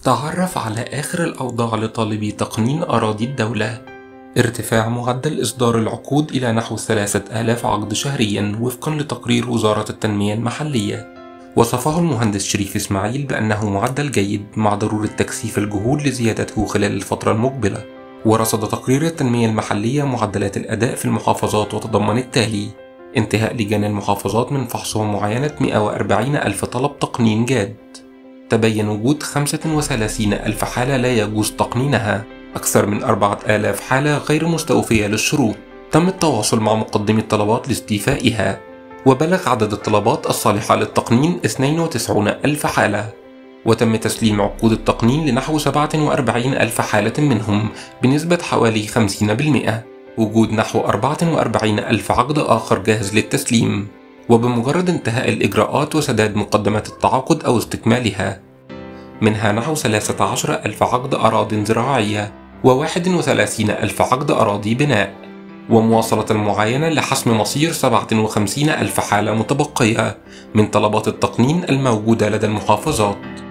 تعرف على آخر الأوضاع لطالبي تقنين أراضي الدولة. ارتفاع معدل إصدار العقود إلى نحو 3000 عقد شهريا وفقا لتقرير وزارة التنمية المحلية. وصفه المهندس شريف إسماعيل بأنه معدل جيد مع ضرورة تكثيف الجهود لزيادته خلال الفترة المقبلة. ورصد تقرير التنمية المحلية معدلات الأداء في المحافظات وتضمن التالي: انتهاء لجان المحافظات من فحص ومعاينة 140 ألف طلب تقنين جاد. تبين وجود 35 ألف حالة لا يجوز تقنينها، أكثر من 4000 حالة غير مستوفية للشروط. تم التواصل مع مقدمي الطلبات لاستيفائها، وبلغ عدد الطلبات الصالحة للتقنين 92 ألف حالة. وتم تسليم عقود التقنين لنحو 47 ألف حالة منهم بنسبة حوالي 50%، وجود نحو 44 ألف عقد آخر جاهز للتسليم، وبمجرد انتهاء الإجراءات وسداد مقدمات التعاقد أو استكمالها. منها نحو 13 ألف عقد أراضٍ زراعية و31 ألف عقد أراضي بناء، ومواصلة المعاينة لحسم مصير 57 ألف حالة متبقية من طلبات التقنين الموجودة لدى المحافظات.